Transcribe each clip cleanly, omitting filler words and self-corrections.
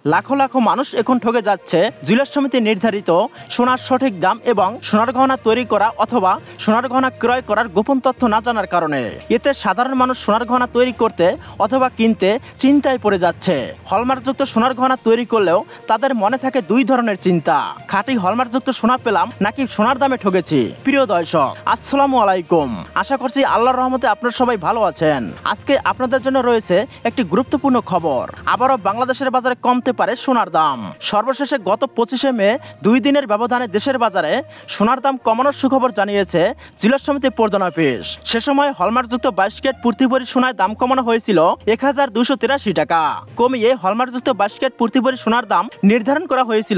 লাখো লাখো মানুষ এখন ঠকে যাচ্ছে জুয়েলার্স সমিতি নির্ধারিত সোনার সঠিক দাম এবং সোনার গহনা তৈরি করা অথবা সোনার গহনা ক্রয় করার গোপন তথ্য না জানার কারণে। এতে সাধারণ মানুষ সোনার গহনা তৈরি করতে অথবা কিনতে চিন্তায় পড়ে যাচ্ছে। হলমার্কযুক্ত সোনার গহনা তৈরি করলেও তাদের মনে থাকে দুই ধরনের চিন্তা, খাঁটি হলমার্কযুক্ত সোনা পেলাম নাকি সোনার দামে ঠকেছি। প্রিয় দর্শক, আসসালামু আলাইকুম। আশা করছি আল্লাহর রহমতে আপনারা সবাই ভালো আছেন। আজকে আপনাদের জন্য রয়েছে একটি গুরুত্বপূর্ণ খবর। আবারও বাংলাদেশের বাজারে কমতে পারে সোনার দাম। সর্বশেষে গত 25শে মে 2 দিনের ব্যবধানে দেশের বাজারে সোনার দাম কমানোর সুখবর জানিয়েছে জুয়েলার্স সমিতি প্রধান অফিস। সে সময় হলমার্কযুক্ত 22 ক্যারেট প্রতি ভরি সোনার দাম কমানো হয়েছিল 1283 টাকা, কমিয়ে হলমার্কযুক্ত 22 ক্যারেট প্রতি ভরি সোনার দাম নির্ধারণ করা হয়েছিল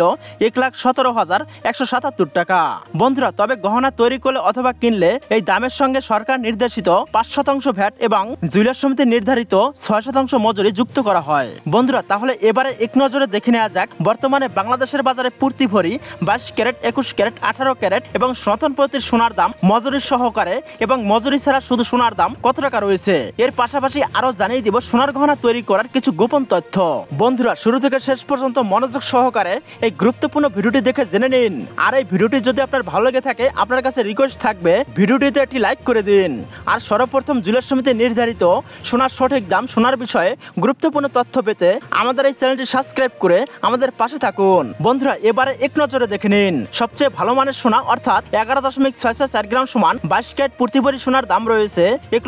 1,17,177 টাকা। বন্ধুরা, তবে গহনা তৈরি করলে অথবা কিনলে এই দামের সঙ্গে সরকার নির্দেশিত 5% ভ্যাট এবং জুয়েলার্স সমিতি নির্ধারিত 6% মজুরি যুক্ত করা হয়। বন্ধুরা, তাহলে এবারে এক নজরে দেখে নেওয়া যাক বর্তমানে বাংলাদেশের বাজারে প্রতি ভরি 22 ক্যারেট, 21 ক্যারেট, 18 ক্যারেট এবং সনাতন পদ্ধতির সোনার দাম মজুরি সহকারে এবং মজুরি ছাড়া শুধু সোনার দাম কত টাকা রয়েছে। এর পাশাপাশি আরো জানিয়ে দিব সোনার গহনা তৈরি করার কিছু গোপন তথ্য। বন্ধুরা, শুরু থেকে শেষ পর্যন্ত মনোযোগ সহকারে এই গুরুত্বপূর্ণ ভিডিওটি দেখে জেনে নিন। আর এই ভিডিওটি যদি আপনার ভালো লেগে থাকে আপনার কাছে রিকোয়েস্ট থাকবে ভিডিওটিতে একটি লাইক করে দিন। আর সর্বপ্রথম জুয়েলার্স সমিতি নির্ধারিত সোনার সঠিক দাম, সোনার বিষয়ে গুরুত্বপূর্ণ তথ্য পেতে আমাদের এই চ্যানেলটি সাবস্ক্রাইব করে আমাদের পাশে থাকুন। বন্ধুরা, এবারে এক নজরে দেখে নিন সবচেয়ে ভালো মানের সোনা অর্থাৎ 11.664 গ্রাম সমান 22 ক্যারেট প্রতি ভরি সোনার দাম রয়েছে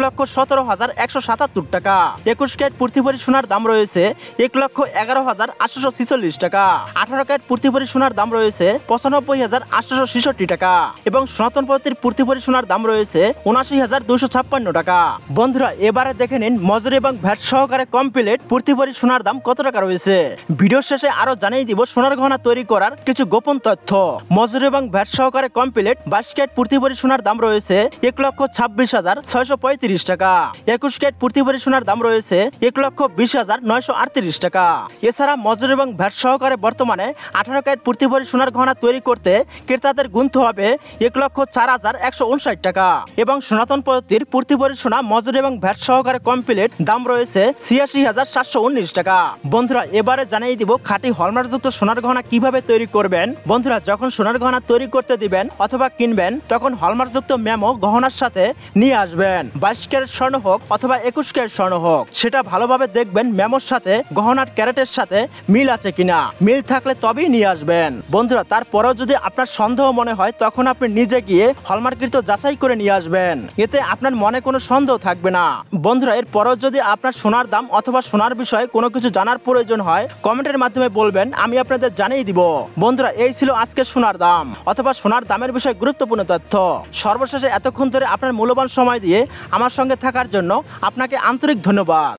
1,17,177 টাকা। 21 ক্যারেট প্রতি ভরি সোনার দাম রয়েছে 1,11,846 টাকা। 18 ক্যারেট প্রতি ভরি সোনার দাম রয়েছে 95,866 টাকা এবং সনাতন পদ্ধতির প্রতি ভরি সোনার দাম রয়েছে 79,256 টাকা। বন্ধুরা, এবারে দেখে নিন মজুরি এবং ভ্যাট সহকারে কমপ্লিট প্রতি ভরি সোনার দাম কত টাকা রয়েছে। ভিডিও শেষে আরো জানিয়ে দিব সোনার গহনা তৈরি করার কিছু গোপন তথ্য। মজুরি এবং ভ্যাট সহকারে কমপ্লিট 22 ক্যারেট প্রতি ভরি সোনার দাম রয়েছে 1,26,635 টাকা। 21 ক্যারেট প্রতি ভরি সোনার দাম রয়েছে 1,20,938 টাকা। এছাড়া মজুরি এবং ভ্যাট সহকারে বর্তমানে 18 ক্যারেট প্রতি ভরি সোনার গহনা তৈরি করতে ক্রেতাদের গুনতে হবে 1,04,159 টাকা এবং সনাতন পদ্ধতির প্রতি ভরি সোনা মজুরি এবং ভ্যাট সহকারে কমপ্লিট দাম রয়েছে 86,719 টাকা। বন্ধুরা, এবারে জানিয়ে দিব খাঁটি হলমার্কযুক্ত সোনার গহনা কিভাবে তৈরি করবেন। বন্ধুরা, যখন সোনার গহনা তৈরি করতে দিবেন অথবা কিনবেন তখন হলমার্কযুক্ত মেমো গহনার সাথে নিয়ে আসবেন। 22 ক্যারেট স্বর্ণ হোক অথবা 21 ক্যারেট স্বর্ণ হোক, সেটা ভালোভাবে দেখবেন মেমোর সাথে গহনার ক্যারেটের সাথে মিল আছে কিনা। মিল থাকলে তবেই নিয়ে আসবেন। বন্ধুরা, তারপরেও যদি আপনার সন্দেহ মনে হয় তখন আপনি নিজে গিয়ে হলমার্ককৃত যাচাই করে নিয়ে আসবেন। এতে আপনার মনে কোনো সন্দেহ থাকবে না। বন্ধুরা, এরপরেও যদি আপনার সোনার দাম অথবা সোনার বিষয়ে কোনো কিছু জানার প্রয়োজন হয় কমেন্টের মাধ্যমে বলবেন, আমি আপনাদের জানিয়ে দিব। বন্ধুরা, এই ছিল আজকে সোনার দাম অথবা সোনার দামের বিষয়ে গুরুত্বপূর্ণ তথ্য। সর্বশেষে এতক্ষণ ধরে আপনার মূল্যবান সময় দিয়ে আমার সঙ্গে থাকার জন্য আপনাকে আন্তরিক ধন্যবাদ।